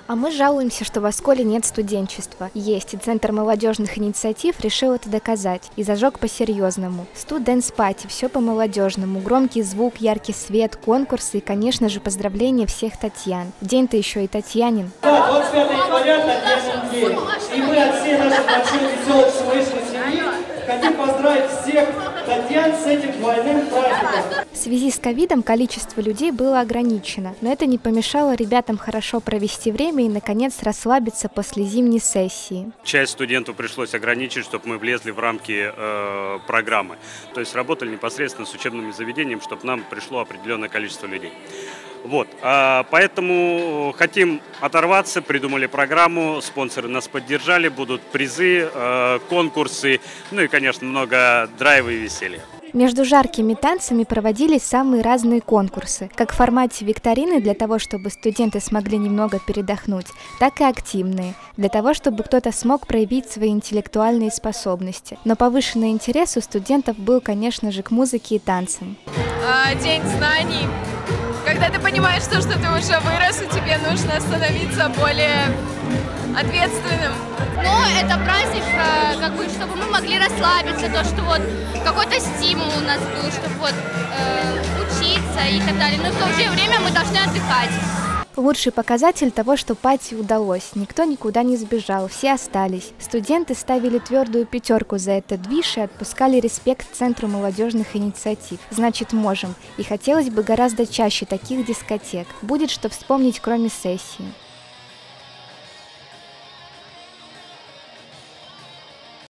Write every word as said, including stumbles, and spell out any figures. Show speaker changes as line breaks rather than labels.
А мы жалуемся, что в Осколе нет студенчества. Есть, и Центр молодежных инициатив решил это доказать. И зажег по-серьезному. Студентс-пати, все по-молодежному. Громкий звук, яркий свет, конкурсы и, конечно же, поздравления всех Татьян. День-то еще и Татьянин.
Да, двадцать пятое января Татьянин день. И мы от всей нашей большой веселой семейной семьи хотим поздравить всех Татьян с этим двойным праздником.
В связи с ковидом количество людей было ограничено, но это не помешало ребятам хорошо провести время и, наконец, расслабиться после зимней сессии.
Часть студентов пришлось ограничить, чтобы мы влезли в рамки э, программы. То есть работали непосредственно с учебным заведением, чтобы нам пришло определенное количество людей. Вот, а, поэтому хотим оторваться, придумали программу, спонсоры нас поддержали, будут призы, э, конкурсы, ну и, конечно, много драйва и веселья.
Между жаркими танцами проводились самые разные конкурсы, как в формате викторины для того, чтобы студенты смогли немного передохнуть, так и активные, для того, чтобы кто-то смог проявить свои интеллектуальные способности. Но повышенный интерес у студентов был, конечно же, к музыке и танцам.
День знаний. Когда ты понимаешь, что, что ты уже вырос, и тебе нужно становиться более ответственным.
Но это праздник, как бы, чтобы мы могли расслабиться, то, что вот какой-то стимул у нас был, чтобы вот, э, учиться и так далее. Но в то же время мы должны отдыхать.
Лучший показатель того, что пати удалось. Никто никуда не сбежал, все остались. Студенты ставили твердую пятерку за этот движ и отпускали респект Центру молодежных инициатив. Значит, можем. И хотелось бы гораздо чаще таких дискотек. Будет что вспомнить, кроме сессии.